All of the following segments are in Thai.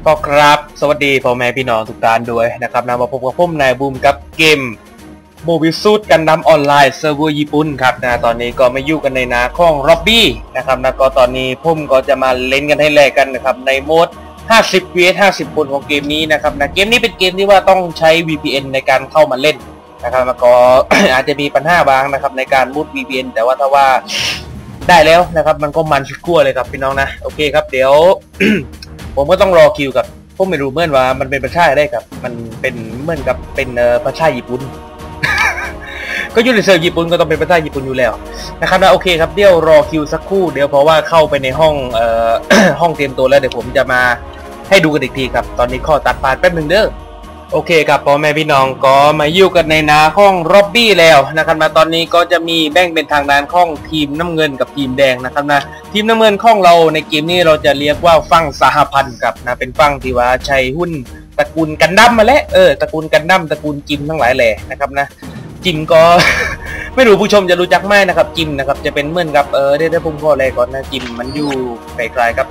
ก็ครับสวัสดีพ่อแม่พี่น้องทุกท่านด้วยนะครับมาพบกับผมนายบูมกับเกมโมบิลซูดกันดั้มออนไลน์เซิร์ฟเวอร์ญี่ปุ่นครับตอนนี้ก็มาอยู่กันในนาของร็อบบี้นะครับก็ตอนนี้ผมก็จะมาเล่นกันให้แลกกันนะครับในโหมด50 vs 50 คนของเกมนี้นะครับเกมนี้เป็นเกมที่ว่าต้องใช้ VPN ในการเข้ามาเล่นนะครับแล้วก็ อาจจะมีปัญหาบางนะครับในการมุด VPN แต่ว่าถ้าว่าได้แล้วนะครับมันก็มันสุดขั้วเลยครับพี่น้องนะโอเคครับเดี๋ยว ผมก็ต้องรอคิวกับผมไม่รู้เหมือนว่ามันเป็นประชาได้ครับมันเป็นเหมือนกับเป็นประชาญี่ปุ่น ก็อยู่ในเซิร์ฟญี่ปุ่นก็ต้องเป็นประชาญี่ปุ่นอยู่แล้วนะครับโอเคครับเดี๋ยวรอคิวสักครู่เดี๋ยวเพราะว่าเข้าไปในห้องห้องเตรียมตัวแล้วเดี๋ยวผมจะมาให้ดูกันอีกทีครับตอนนี้ข้อตัดผ่านแป๊บหนึ่งเด้อโอเคครับพ่อแม่พี่น้องก็มาอยู่กันในนาห้องร็อบบี้แล้วนะครับตอนนี้ก็จะมีแบ่งเป็นทางด้านข้องทีมน้ำเงินกับทีมแดงนะครับทีมน้ำเงินข้องเราในเกมนี้เราจะเรียกว่าฝั่งสหพันธ์กับเป็นฝั่งที่ว่าใช้หุ้นตระกูลกันดั้มมาแล้วตระกูลกันดั้มตระกูลจิมทั้งหลายแหล่นะครับจิมก็ ไม่รู้ผู้ชมจะรู้จักไหมนะครับจิมนะครับจะเป็นเหมือนกับได้ผมขออะไรก่อนนะจิมมันอยู่ไกลๆครับ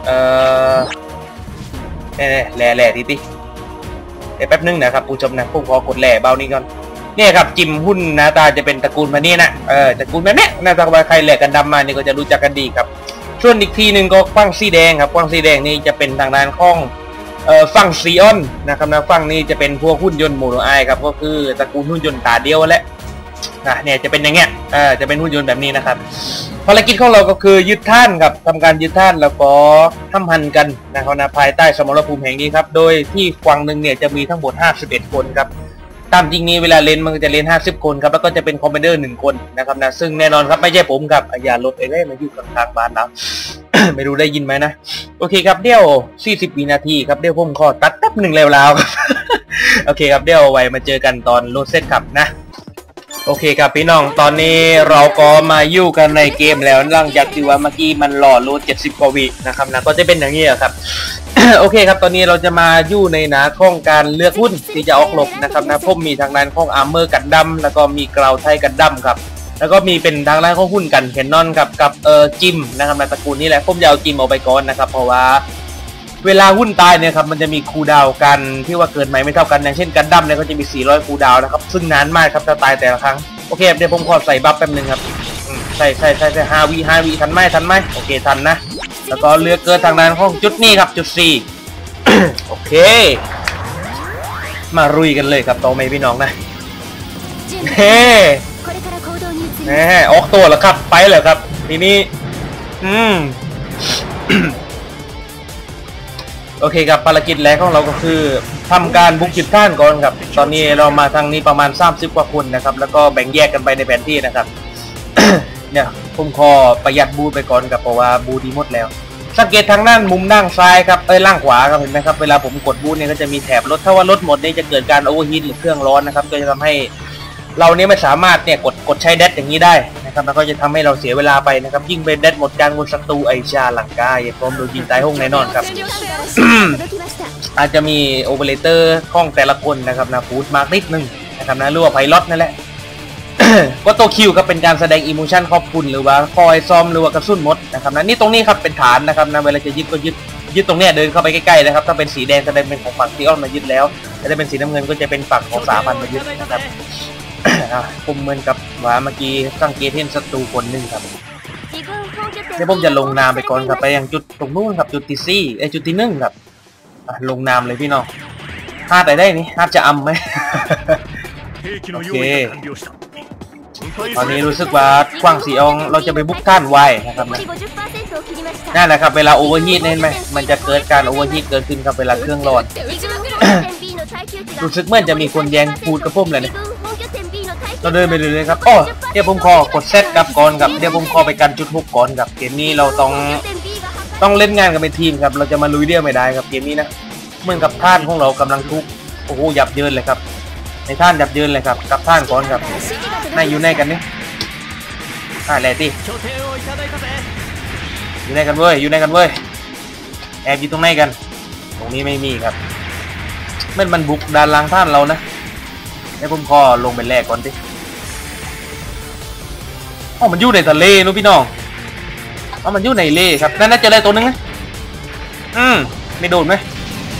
แหล่ทีแป๊บนึงนะครับผู้ชมนะผมขอกดแหล่เบานี้ก่อนเนี่ยครับจิมหุ้นหน้าตาจะเป็นตระกูลมานี่นะตระกูลแบบนี้หน้าตาใครแหล่กันดำมานี่ก็จะรู้จักกันดีครับส่วนอีกทีหนึ่งก็ฝั่งสีแดงครับฝั่งสีแดงนี่จะเป็นทางด้านของฝั่งซีออนนะครับฝั่งนี้จะเป็นพวกหุ้นยนต์โมโนไอครับก็คือตระกูลหุ้นยนต์ตาเดียวแหละเนี่ยจะเป็นอย่างเงี้ยจะเป็นหุ้นยนต์แบบนี้นะครับภารกิจของเราก็คือยึดท่านครับทำการยึดท่านแล้วก็ทำพันกันนะครับภายใต้สมรภูมิแห่งนี้ครับโดยที่ฝั่งหนึ่งเนี่ยจะมีทั้งหมด51คนครับตามจริงนี้เวลาเล่นมันจะเล่น50คนครับแล้วก็จะเป็นคอมเมนเดอร์1คนนะครับซึ่งแน่นอนครับไม่ใช่ผมครับอย่าลดไปเลยมาอยู่กับทางบ้านนะ ไม่รู้ได้ยินไหมนะโอเคครับเดี๋ยว40 วินาทีครับเดี๋ยวผมขอตัดแป๊บหนึ่งแล้วครับ โอเคครับเดี๋ยวไว้มาเจอกันตอนโหลดเสร็จครับนะโอเคครับพี่น้องตอนนี้เราก็มาอยู่กันในเกมแล้วหลังจากที่ว่าเมื่อกี้มันหล่อโหลด70 กว่าวินะครับก็จะเป็นอย่างนี้ครับ โอเคครับตอนนี้เราจะมาอยู่ในหน้าข้องการเลือกหุ้นที่จะออกหลบนะครับผมมีทางด้านของอาร์เมอร์กันดั้มแล้วก็มีกราวไทยกันดั้มครับแล้วก็มีเป็นทางด้านของหุ้นกันแคนนอนกับจิมนะครับตระกูลนี้แหละผมจะเอาจิมเอาไปก่อนนะครับเพราะว่าเวลาหุ้นตายเนี่ยครับมันจะมีคูลดาวน์กันที่ว่าเกิดใหม่ไม่เท่ากันอย่างเช่นกันดั้มเนี่ยก็จะมี400คูลดาวน์นะครับซึ่งนานมากครับถ้าตายแต่ละครั้งโอเคเดี๋ยวผมขอใส่บัฟแป๊บนึงครับใส่5 วิทันไหมโอเคทันนะแล้วก็เลือกเกิดทางด้านของจุดนี้ครับจุด4 โอเคมารุยกันเลยครับต่อไปพี่น้องนะเฮ้ออกตัวแล้วครับไปเลยครับทีนี้โอเคครับภารกิจแรกของเราก็คือทำการบุกยึดท่านก่อนครับตอนนี้เรามาทางนี้ประมาณ30 กว่าคนนะครับแล้วก็แบ่งแยกกันไปในแผนที่นะครับ เนี่ยผมขอประหยัดบูไปก่อนครับเพราะว่าบูดีหมดแล้วสังเกตทางด้านมุมด้านซ้ายครับล่างขวาครับเห็นไหมครับเวลาผมกดบูเนี่ยก็จะมีแถบรถถ้าว่ารถหมดนี่จะเกิดการโอเวอร์ฮีทหรือเครื่องร้อนนะครับก็จะทำให้เราเนี่ยไม่สามารถเนี่ยกดใช้แดดอย่างนี้ได้นะครับแล้วก็จะทำให้เราเสียเวลาไปนะครับยิ่งเป็นแดดหมดการบนศัตรูไอชาหลังกาอย่าพร้อมโดนยิงตายห้องแน่นอนครับ อาจจะมีโอเปอเรเตอร์ข้องแต่ละคนนะครับฟูดมาร์กนิดนึงนะครับหรือว่าไพลอตนั่นแหละ ก็ตัวคิวครับเป็นการแสดงอิโมชันขอบคุณหรือว่าคอยซ้อมหรือว่ากระสุนมดนะครับนี่ตรงนี้ครับเป็นฐานนะครับเวลาจะยึดก็ยึดตรงนี้เดินเข้าไปใกล้ๆนะครับถ้าเป็นสีแดงแสดงเป็นของฝั่งซีออนมายึดแล้วถ้าเป็นสีน้ำเงินก็จะเป็นฝั่งของสาพันมายึดนะครับ ผมเหมือนกับว่าเมื่อกี้สังเกตเห็นศัตรูคนหนึ่งครับเดี๋ยวผมจะลงนามไปก่อนครับไปยังจุดตรงนู้นครับจุดที่4จุดที่1ครับลงนามเลยพี่น้องฮาร์ดได้นี่ฮาร์ดจะอัมไหม โอเคตอนนี้รู้สึกว่ากว้างสีอองเราจะไปบุกท่านไวนะครับนั่นแหละครับเวลาโอเวอร์ฮีทเห็นไหมมันจะเกิดการโอเวอร์ฮีทเกิดขึ้นครับเวลาเครื่องร้อน รู้สึกเหมือนจะมีคนแย่งพูดกับผมเลยเนี่ยเราเดินไปเลยครับอ๋อเดี๋ยวผมขอกดเซตกับก่อนครับเดี๋ยวผมขอไปกันจุด6ก่อนครับเกมนี้เราต้องเล่นงานกันเป็นทีมครับเราจะมาลุยเดียวไม่ได้ครับเกมนี้นะเหมือนกับท่านของเรากำลังทุกโอ้โหยับเยินเลยครับในท่านยับเยินเลยครับกับท่านก่อนครับนายอยู่ไหนกันนี่อะไรตีอยู่ไหนกันเว้ยแอบอยู่ตรงไหนกันตรงนี้ไม่มีครับมันบุกด้านล่างท่านเรานะให้ผมขอลงไปแรกก่อนดิมันอยู่ในทะเลนู้พี่น้องมันอยู่ในเลครับนั่นน่าจะอะไรตัวนึงนะไม่โดนไหม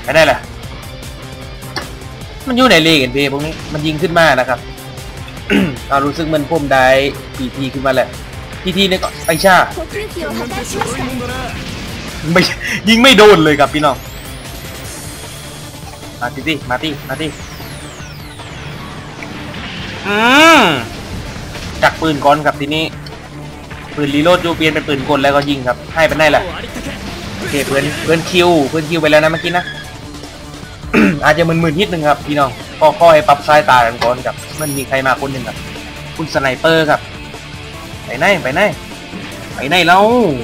ไปได้แหละมันอยู่ในเลกันเพพวกนี้มันยิงขึ้นมานะครับ เอารู้สึกมันพุ่มได้ทีขึ้นมาแหละทีเนี่ยก็ไอชาไม่ยิงไม่โดนเลยครับพี่น้องมาที่จักปืนก่อนครับทีนี้ปืนรีโหลดจูเปลี่ยนเป็นปืนกลแล้วก็ยิงครับให้ไปได้แหละโอเคเพื่อนคิวไปแล้วนะเมื่อกี้นะ อาจจะมึนๆนิดนึงครับพี่น้องก็ค่อยปรับสายตากันก่อนครับมันมีใครมาคนหนึ่งครับคุณสไนเปอร์ครับไปไหนแล้ว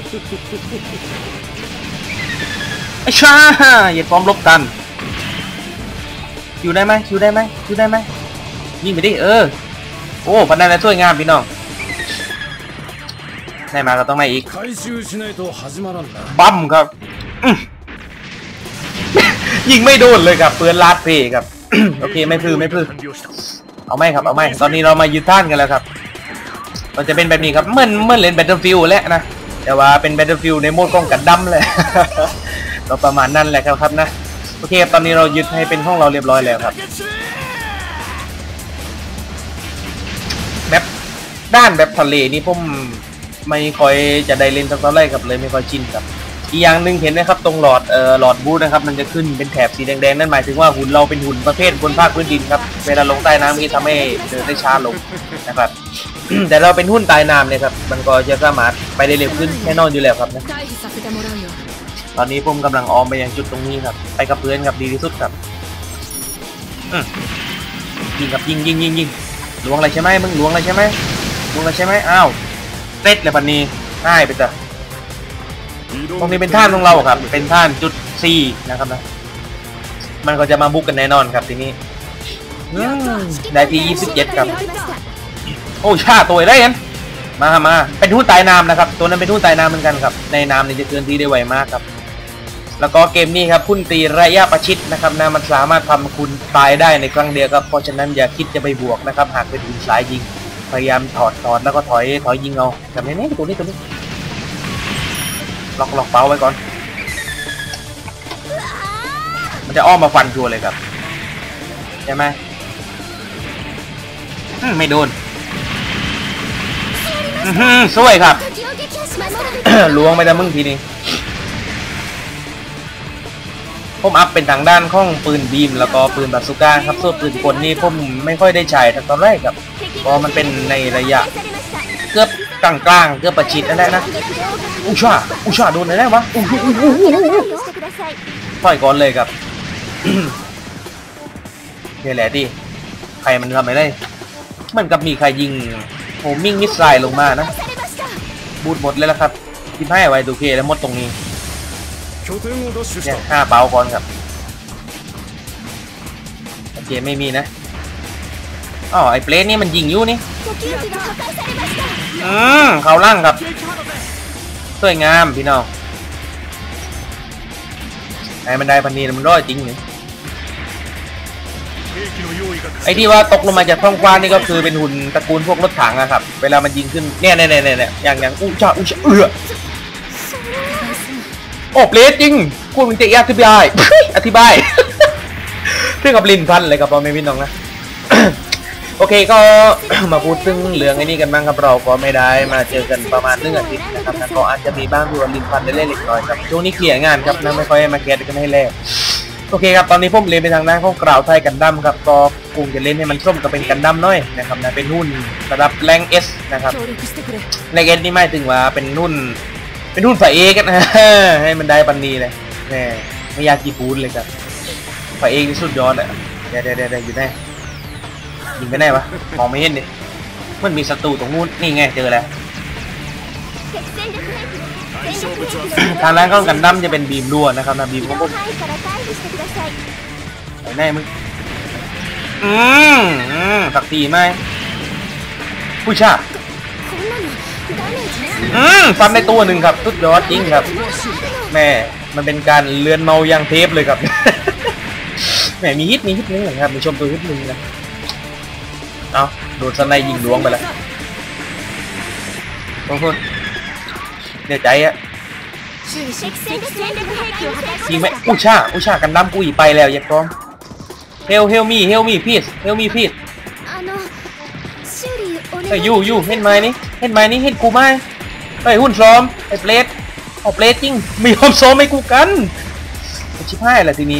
ไอ้ชาอย่าพร้อมลบกันคิวได้ไหมยิงไปดิโอ้พันได้แล้วช่วยงามพี่น้องได้มาก็ต้องมาอีกบัมครับ ยิงไม่โดนเลยครับเปื้อนลาดเพครับ โอเคไม่พลือเอาไม่ตอนนี้เรามายึดท่านกันแล้วครับมันจะเป็นแบบนี้ครับเหมือนเล่น Battlefield แล้วนะแต่ว่าเป็น Battlefield ในโหมดกล้องกันดั้มเลย ก็ประมาณนั้นแหละครับนะโอเคตอนนี้เรายึดให้เป็นห้องเราเรียบร้อยแล้วครับแบบด้านแบบทะเลนี่ผมไม่ค่อยจะได้เล่นสักเท่าไหร่ครับเลยไม่ค่อยชินครับอีกอย่างหนึ่งเห็นไหมครับตรงหลอดบูทนะครับมันจะขึ้นเป็นแถบสีแดงๆนั่นหมายถึงว่าหุ่นเราเป็นหุ่นประเภทบนภาคพื้นดินครับเวลาลงใต้น้ำนี่ทำให้เดินได้ช้าลงนะครับ แต่เราเป็นหุ้นใต้น้ำเนี่ยครับมันก็จะสามารถไปได้เร็วขึ้นแน่นอนอยู่แล้วครับนะตอนนี้ผมกำลังออมไปยังจุดตรงนี้ครับไปกับเพื่อนครับดีที่สุดครับยิงครับยิงล้วงอะไรใช่ไหมมึงล้วงอะไรใช่ไหมอ้าวเต็ดเลยปันนี้ง่ายไปจ้ะตรงนี้เป็นท่านของเราครับเป็นท่านจุด4นะครับนะมันก็จะมาบุกกันแน่นอนครับทีนี้ได้ที่27ครับโอ้ชาตัวได้กันมาเป็นทุ่นตายน้ำนะครับตัวนั้นเป็นทุ่นตายน้ำเหมือนกันครับในน้ำนี่จะเคลื่อนที่ได้ไวมากครับแล้วก็เกมนี้ครับพุ่นตีระยะประชิดนะครับนะมันสามารถทำคุณตายได้ในครั้งเดียวครับเพราะฉะนั้นอย่าคิดจะไปบวกนะครับหากเป็นหุ่นสายยิงพยายามถอดแล้วก็ถอยยิงเอาแบบนี้ตัวนี้ล็อกเป้าไว้ก่อนมันจะอ้อมมาฟันชัวร์เลยครับใช่ไหมไม่โดนสวยครับ ล้วงไปแต่มึงทีนี้ผมอัพเป็นทางด้านข้องปืนบีมแล้วก็ปืนบาซูก้าครับส่วนปืนกลนี่ผมไม่ค่อยได้ใช้ตอนแรกครับเพราะมันเป็นในระยะเกือบกลางเกือบประชิดนั่นแหละนะอุชาโดนได้วะต่อยก่อนเลยครับ นี่แหละดิใครมันทำไม่ได้เหมือนกับมีใครยิงโฮมิ่งมิสไซล์ลงมานะบูทหมดเลยแล้วครับที่ให้ไว้ดูเคแล้วหมดตรงนี้เนี่ย5 เป้าก่อนครับโอเคไม่มีนะอ๋อไอ้เปลนนี่มันยิงอยู่นี่เขาล่างครับสวยงามพี่น้องไอ้มันได้พันนี้มันร้อยจริงนี่ไอ้ที่ว่าตกลงมาจากท้องฟ้านี่ก็คือเป็นหุ่นตระกูลพวกรถถังนะครับเวลามันยิงขึ้นเนี่ยอย่างอุชาโอ้เปลสจริงพูดเป็นเจ๊อธิบาย เรื่องกับลินพันเลยครับพ่อแม่พี่น้องนะ โอเคก็ มาพูดถึงเรื่องไอ้นี่กันบ้างครับเราก็ไม่ได้มาเจอกันประมาณ1 อาทิตย์นะครับก็อาจจะมีบ้างที่ว่าลินพันได้เล่นเล็กน้อยครับช่วงนี้เคลียร์งานครับนะไม่ค่อยมาแคสกันให้แรกโอเคครับตอนนี้ผมเล่นไปทางด้านของกล่าวไทยกันดั้มครับก็คงจะเล่นให้มันส้มกับเป็นกันดั้มน้อยนะครับนะเป็นหุ้นระดับแรงเอสนะครับแรงเอสนี่ไม่ถึงว่าเป็นหุ้นฝ่ายเอกันนะให้มันได้ปันนี้เลยแหมไม่ยากกี่ปูนเลยครับฝ่ายเอที่สุดยอดอ่ะเดี๋ยวอยู่ไหนยิงไปไหนวะมองไม่เห็นดิมันมีศัตรูตรงนู้นนี่ไงเจอแล้วทางด้านของกันดั้มจะเป็นบีมรั่วนะครับนะบีมของผมไปไหนมึงสักทีไหมผู้ชาฟันในตัวหนึ่งครับสุดยอดจริงครับแม่มันเป็นการเลือนเมายังเทปเลยครับ แม่มีฮิตนึงนะครับมีชมตัวฮิตนึงนะเอาโดนสไนยิงล้วงไปแล้วโอ้โหเดี๋ยวใจอะยิงไหมอุชากันน้ำกูอีไปแล้วอย่าพร้อมเฮลมีพีซเฮ้ยยูเห็นไหมนี่เห็นกูไหมเฮ้ยหุ่นซ้อมไอ้เปรตเอาเปรตจริงไม่ยอมซ้อมให้กูกันชิบหายแหละทีนี้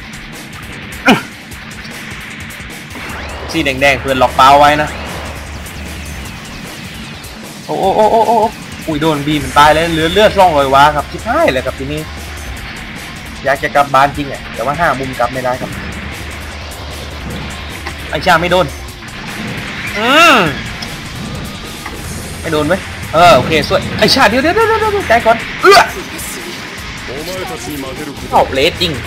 สีแดงเพื่อนล็อกเป้าไว้นะโอ้อุ้ยโดนบีมันตายเลยเลือดร่องรอยวะครับชิบหายเลยครับทีนี้อยากจะกลับบ้านจริงอ่ะแต่ว่าห้ามุมกลับไม่ได้ครับไอ้ชาไม่โดนไม่โดนไหมโอเคสวยไอ้ชาเดี๋ยวใจก่อนเอาเลสจริง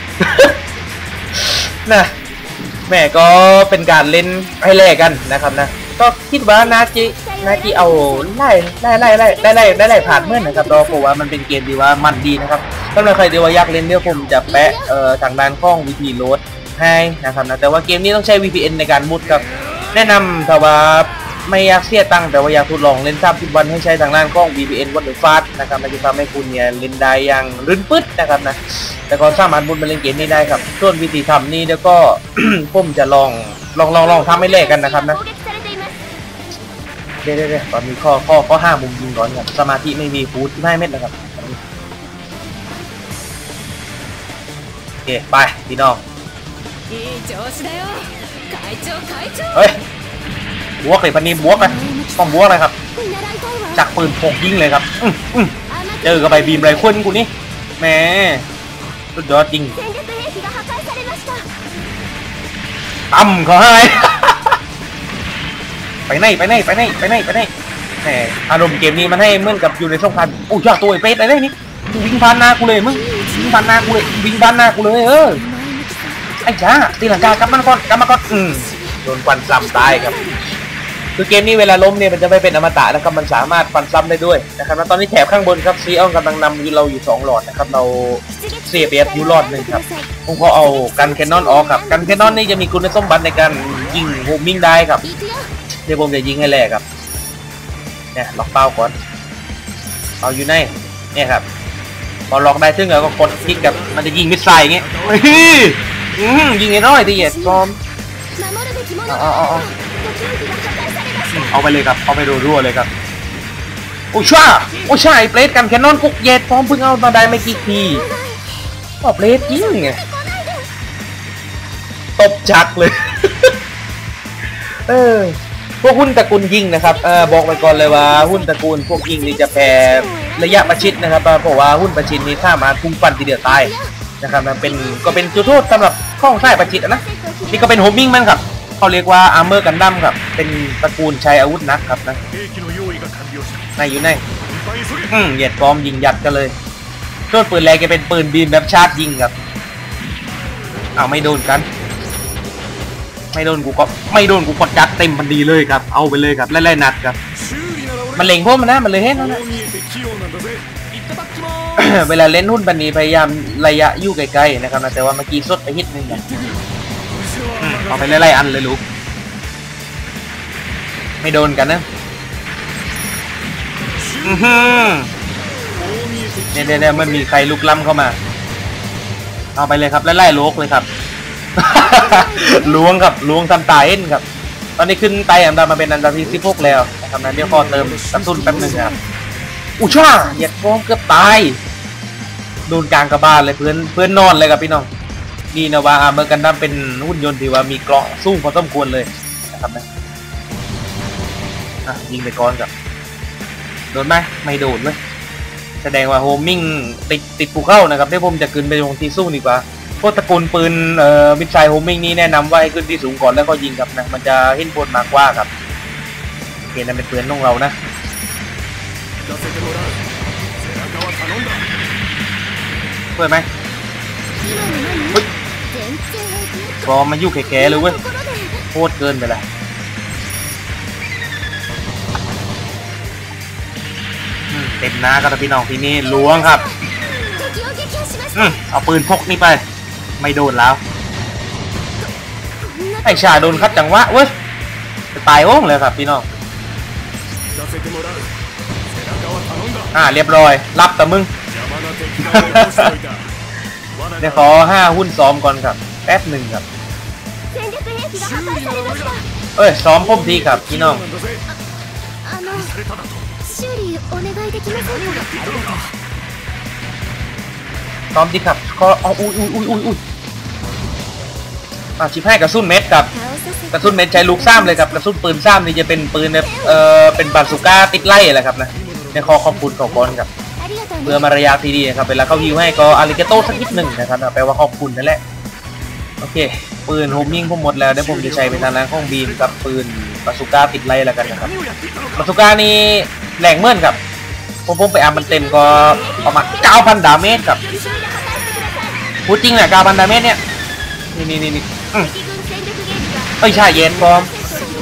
นะแม่ก็เป็นการเล่นให้แลกกันนะครับนะก็คิดว่านาจิเอาไล่ผ่านเมื่อนะครับเพราะว่ามันเป็นเกมที่ว่ามันดีนะครับถ้าใครที่ว่าอยากเล่นเดี๋ยวผมจะแปะทางด้านข้องวิธีโหลดให้นะครับนะแต่ว่าเกมนี้ต้องใช้ VPN ในการมุดครับแนะนำถ้าว่าไม่อยากเสียตังค์แต่ว่าอยากทดลองเล่น30 วันให้ใช้ทางด้านข้อง VPN วัดหรือฟาสนะครับมันจะทำให้คุณเนี่ยเล่นได้อย่างลื่นปึ๊ดนะครับนะแต่ก็สามารถมุดมาเล่นเกมนี้ได้ครับส่วนวิธีทำนี่เดี๋ยวก็ ผมจะลองทำให้แลกกันนะครับนะเดี๋ยวตอนนี้ข้อ5มุมยิงก่อนครับสมาธิไม่มีฟูด5 เม็ดนะครับโอเคไปพี่น้องเฮ้ยบวกเลยพันนี้บวกนะต้องบวกเลยครับจากปืนพกยิงเลยครับเจอกับใบบีมไรคนกูนี่แหมสุดยอดจริงตั้มเขาให้ไปไหนแหมอารมณ์เกมนี้มันให้เหมือนกับอยู่ในสงครามโอ้ยตัวไอ้เป็ดอะไรนี่วิ่งผ่านหน้ากูเลยมึงวิ่งผ่านหน้ากูเลยไอ้จ้าตีหลังกากลับมาก่อนโดนควันซ้ำตายครับคือเกมนี้เวลาล้มเนี่ยมันจะไม่เป็นอมตะนะครับมันสามารถฟันซ้ำได้ด้วยนะครับแล้วตอนนี้แถบข้างบนครับซีออนกำลังนำเราอยู่2 หลอดนะครับเราเสียเบียดอยู่หลอด 1ครับผมก็เอากันแคนนอนออกครับกันแคนนอนนี่จะมีคุณสมบัติในการยิงโฮมมิ่งได้ครับเดี๋ยวผมจะยิงให้แรกครับเนี่ยล็อกเป้าก่อนเอาอยู่ในเนี่ยครับพอล็อกได้ถึงแล้วก็กดคลิกกับมันจะยิงมิสไซล์อย่างเงี้ยยิงไอ้น้อยตีเหยียดพร้อมเอาไปเลยครับเอาไปรัวๆเลยครับโอ้ช่าไอ้เปรตกันแคนนอนกุกเย็ดพร้อมเพิ่งเอามาได้ไม่กี่ทีเปรตยิงไงตบจักเลยพวกหุ้นตระกูลยิงนะครับบอกไปก่อนเลยว่าหุ้นตระกูลพวกยิงนี่จะแพ้ระยะประชิดนะครับเพราะว่าหุ้นประชิดนี้ถ้ามาพุ่งฟันทีเดียวตายนะครับเป็นจุดโทษสำหรับข้องใต้ประชิดนะนี่ก็เป็นโฮมมิ่งมันครับเขาเรียกว่าอาร์เมอร์กันดั้มครับเป็นตระกูลใช้อาวุธนักครับนะในอยู่ในเหยียดพร้อมยิงยัดกันเลยส่วนปืนแรงจะเป็นปืนบีมแบบชาร์จยิงครับเอาไม่โดนกันไม่โดนกูกดจัดเต็มพอดีเลยครับเอาไปเลยครับไล่นัดครับมันเล็งพวกมันนะมันเลยเห็นนะ เวลาเล่นหุ้นบันนี้พยายามระยะอยู่ไกลๆนะครับนะแต่ว่าเมื่อกี้สดไปนิดนึงนะเอาไปไล่อันเลยลูกไม่โดนกันนะเนี่ยมันมีใครลุกล้ำเข้ามาเอาไปเลยครับไล่โลกเลยครับ ล้วงทำตาเอ็นครับตอนนี้ขึ้นไต่อันดับมาเป็นอันดับที่16แล้วนะครับนั้นเดี๋ยวขอเติมกระตุ้นแป๊บนึงครับอุช่าเหยียดฟ้องเกือบตายโดนกลางกระบาลเลยเพื่อนนอนเลยครับพี่น้องนี่นะว่าเมื่อกันดั้มเป็นหุ่นยนต์ที่ว่ามีเกราะสู้พอสมควรเลยนะครับนะยิงไปก่อนครับโดนไหมไม่โดนเลยแสดงว่าโฮมมิ่งติดภูเข้านะครับเดี๋ยวผมจะขึ้นไปลงที่สู้ดีกว่าพวกตระกูลปืนมิสไซล์โฮมมิ่งนี้แนะนำว่าให้ขึ้นที่สูงก่อนแล้วก็ยิงครับนะมันจะเห็นผลมากกว่าครับเกณฑ์นั้นเป็นปืนของเรานะเพื่อไหมพอมายุ่งแก่ๆเลยเว้ยโคตรเกินไปเลยเต็มหน้าครับพี่น้องทีนี้ล้วงครับเอาปืนพกนี่ไปไม่โดนแล้วไอ้ชาโดนคัดจังหวะเว้ยจะตายโอ้งเลยครับพี่น้องเรียบร้อยรับแต่มึงเดี๋ยวขอ5 หุ้นซ้อมก่อนครับแป๊บหนึ่งครับซ้อมพุ่มทีครับพี่น้องซ้อมดีครับก็อุ้ยชิบให้กระสุนเม็ดครับกระสุนเม็ดใช้ลูกซ้ำเลยครับกระสุนปืนซ้ำนี่จะเป็นปืนเป็นบาซูก้าติดไล่แหละครับนะในคอขอบคุณของก่อนครับเพื่อมารยาทที่ดีนะครับเวลาเขายิวให้ก็อาริเกโต้สักนิดหนึ่งนะครับแปลว่าขอบคุณนั่นแหละโอเคปืนโฮมมิ่งผมหมดแล้วเดี๋ยวผมจะใช้เป็นทางด้านของบีมกับปืนบาซูก้าติดไล่แล้วกันนะครับบาซูก้านี่แรงเมื่อนครับผมไปอ่านมันเต็มก็ประมาณ 9,000 ดาเมจครับพูดจริงแหละ 9,000 ดาเมจเนี่ยนี่ไม่ใช่เย็นบอม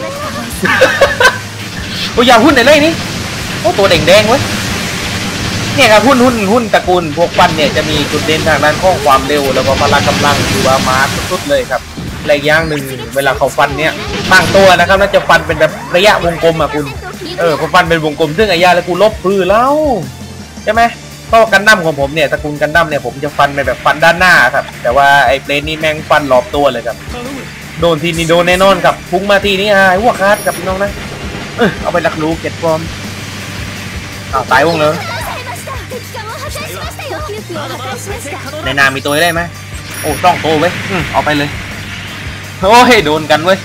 โอ้ยอย่าหุ้นไหนเลยนี่โอ้ตัวแดงเว้ยเนี่ยครับหุ้นตระกูลพวกฟันเนี่ยจะมีจุดเด่นทางด้านข้อความเร็วแล้วก็พละกำลังหรือว่ามาร์สุดๆเลยครับและอย่างหนึ่งเวลาเขาฟันเนี่ยบางตัวนะครับน่าจะฟันเป็นแบบระยะวงกลมอ่ะคุณผมฟันเป็นวงกลมซึ่งไอ้ยาแล้วกูลบพื้นแล้วใช่ไหมก็กันดั้มของผมเนี่ยตระกูลกันดั้มเนี่ยผมจะฟันไปแบบฟันด้านหน้าครับแต่ว่าไอ้เปลนนี่แม่งฟันรอบตัวเลยครับโดนทีนี้โดนแน่นอนครับพุ่งมาทีนี้หัวคาดกับพี่น้องนะเอาไปรักรู้เก็ตฟอร์มตายวงเลยในนามีตัวได้ไหมโอ้ต้องโตเว้ยเอาไปเลยโอ้ยโดนกันเว้ย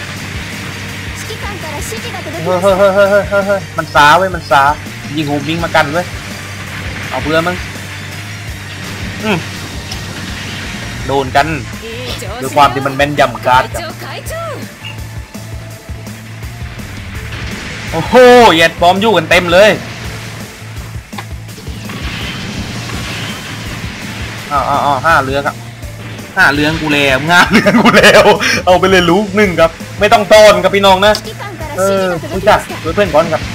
มันสาเว้ยมันสายิงโฮมยิงมากันเว้ยเอาเพื่อมั้งโดนกันด้วยความที่มันแม่นยำการ์ดโอ้โหเหยียดบอมอยู่กันเต็มเลย5 เรือครับ5 เรืองกูแล้ว5 เรืองกูแล้วเอาไปเลยลูกหนึ่งครับไม่ต้องต้นกับพี่น้องนะผู้จัดด้วยเพื่อนก่อนครับ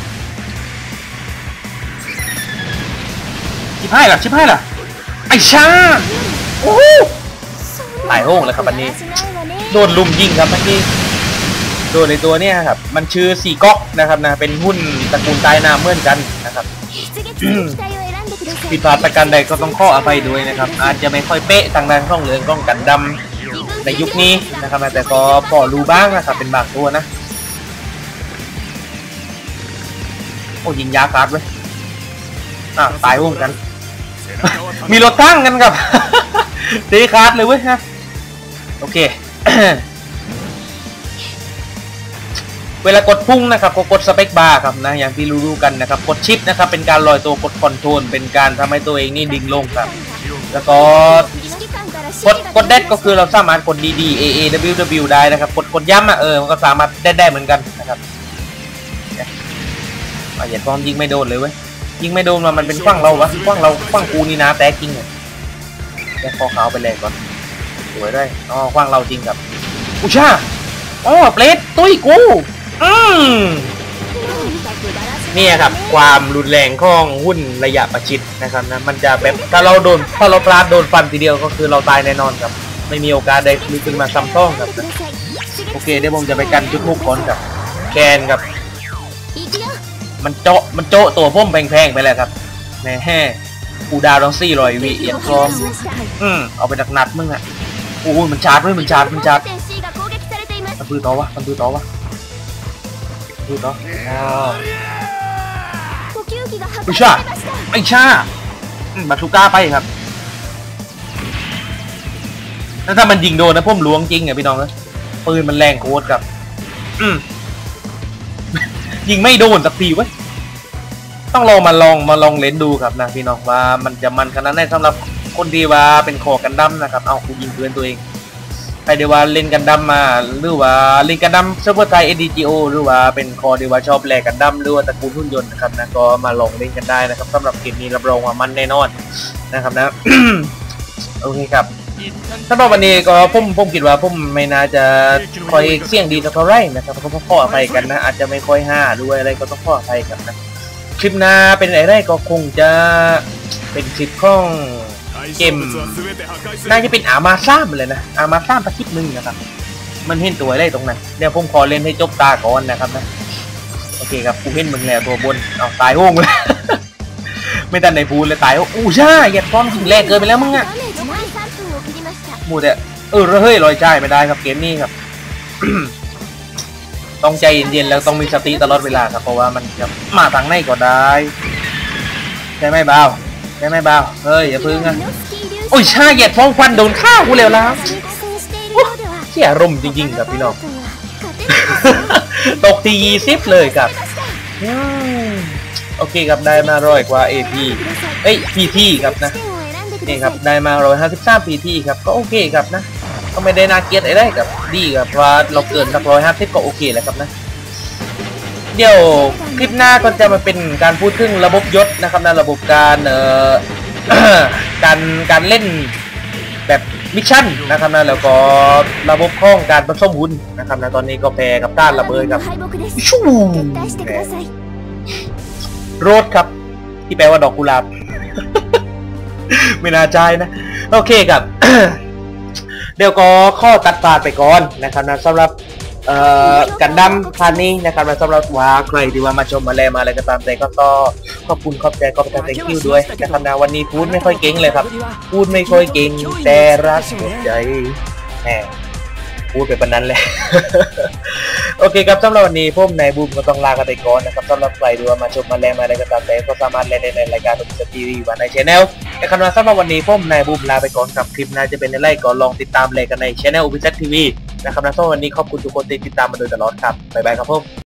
ชิบให้ล่ะไอ้ชาโอ้โหตายโห่งเลยครับอันนี้โดนลุมยิงครับเมื่อกี้โดนในตัวเนี้ยครับมันชื่อสีก๊อกนะครับนะเป็นหุ้นตระกูลใต้น้ำเหมือนกันนะครับผิดพลาดประการใดก็ต้องขออภัยด้วยนะครับอาจจะไม่ค่อยเป๊ะทางด้านข้องเหลืองกล้องกันดำในยุคนี้นะครับแต่ก็พอรู้บ้างนะครับเป็นบางตัวนะโอ้ยิงยาคาดไว้ตายร่วมกันมีรถตั้งกันกับตีคาดเลยเว้ยฮะโอเค เวลากดพุ่งนะครับก็กดสเปคบาร์ครับนะอย่างที่รู้ๆกันนะครับกดชิปนะครับเป็นการลอยตัวกดคอนโทรลเป็นการทำให้ตัวเองนี่ดิ่งลงครับแล้วก็กดเด็ดก็คือเราสามารถกด DD AA WW ได้นะครับกดย้ำมันก็สามารถได้เหมือนกันนะครับอย่าพร้อมยิงไม่โดนเลยเว้ยยิงไม่โดนมันเป็นขว้างเราวะขว้างกูนี่นะแต่จริงเนี่ยแค่คอขาวไปเลยก่อนสวยด้วยขว้างเราจริงครับอุชาเปลดตุ้ยกูนี่ครับความรุนแรงของหุ้นระยะประชิดนะครับนะมันจะแบบถ้าเราพลาดโดนฟันทีเดียวก็คือเราตายแน่นอนครับไม่มีโอกาสได้ลุกขึ้นมาซ้ำต้องครับนะโอเคเดี๋ยวผมจะไปกันจุดมุกก่อนกับแคนครับมันโจ๊ะตัวพุ่มแพงๆไปแล้วครับแม่กูดาวต้อง400 วิอย่างพร้อมเอาไปหนักๆมึงอ่ะโอ้ยมันชาร์จด้วยมันชาร์จมันปืนต่อวะไอ้ชาบาซูก้าไปครับแล้วถ้ามันยิงโดนนะพุ่มล้วงจริงอ่ะพี่น้องนะปืนมันแรงโคตรครับยิงไม่โดนสักทีเว้ยต้องลองมาลองเล่นดูครับนะพี่น้องว่ามันจะมันขนาดไหนสำหรับคนที่ว่าเป็นคอกันดั้มนะครับเอากูยิงเพื่อนตัวเองใครเดี๋ยวว่าเล่นกันดั้มมาหรือว่าเล่นกันดั้มเซิร์ฟเวอร์ไทย SDGO หรือว่าเป็นคอเดี๋ยวว่าชอบแลกกันดั้มหรือว่าตระกูลหุ่นยนต์นะครับนะก็มาลองเล่นกันได้นะครับสำหรับเกมนี้รับรองว่ามันแน่นอนนะครับนะ โอเคครับสำหรับวันนี้ก็ผมคิดว่าผมไม่น่าจะคอยเสี่ยงดีสักเท่าไรนะครับก็ต้องขออภัยกันนะอาจจะไม่ค่อยด้วยอะไรก็ต้องขออภัยกันนะคลิปหน้าเป็นอะไรก็คงจะเป็นคลิปของเกมน่าจะเป็นอามาซ่ามเลยนะอามาซ่ามสักคลิปนึงนะครับมันเห็นตัวอะไรตรงนั้นเดี๋ยวผมขอเล่นให้จบตาก่อนนะครับนะโอเคครับกูเห็นมึงแล้วตัวบนเอาตายโห่งเลยไม่ทันในพูดเลยตายว่าอู้ช่าเหยียดฟองแรงเกินไปแล้วมึงอะมูแต่เฮ้ยลอยใจไม่ได้ครับเกมนี้ครับ ต้องใจเย็นๆแล้วต้องมีสติตลอดเวลาครับเพราะว่ามันจะมาทางไหนก็ได้ใช่ไหมบ่าวใช่ไหมบ่าวเฮ้ยอย่าพึ่งนะโอ้ยช่าเหยียดฟองควันโดนข้าวกูเร็วแล้วเสียอารมณ์จริงๆครับพี่น้อง ตกที่20เลยครับโอเคครับได้มา100 กว่า AP PT ครับนะนี่ครับได้มา153 PT ครับก็โอเคครับนะก็ไม่ได้น่าเกลียดอะไรครับดีครับเพราะเราเกินสัก150ก็โอเคแล้วครับนะเดี๋ยวคลิปหน้าก็จะมาเป็นการพูดถึงระบบยศนะครับนะระบบการการเล่นแบบมิชชั่นนะครับนะแล้วก็ระบบข้องการผสมวุ้นนะครับนะตอนนี้ก็แพ้กับต้านระเบิดครับชูโรสครับที่แปลว่าดอกกุหลาบ ไม่น่าใจนะโอเคครับ เดี๋ยวก็ข้อตัดปาดไปก่อนนะครับนะสำหรับกันดั้มพาร์ทนี้นะครับสำหรับว่าใครที่ว่ามาชมมาแลมาอะไรก็ตามแต่ก็ขอบคุณขอบใจขอบคุณ thank you ด้วยนะครับนะวันนี้พูดไม่ค่อยเก่งเลยครับพูดไม่ค่อยเก่งแต่รักหัวใจแหมพูดไปปานนั้นเลย โอเคครับสำหรับวันนี้ผมนายบูมก็ต้องลากันไปก่อนนะครับสำหรับใครที่ว่ามาชมมาแลมาอะไรก็ตามแต่ก็สามารถเล่นในรายการดูสตรีวีวันในช่องนะครับสำหรับวันนี้ผมนายบูมลาไปก่อนกับคลิปหน้าจะเป็นอะไรก็ลองติดตามเลยกันในช่องอุบิซัตทีวีนะครับสำหรับวันนี้ขอบคุณทุกคนที่ติดตามมาโดยตลอดครับบ๊ายบายครับผม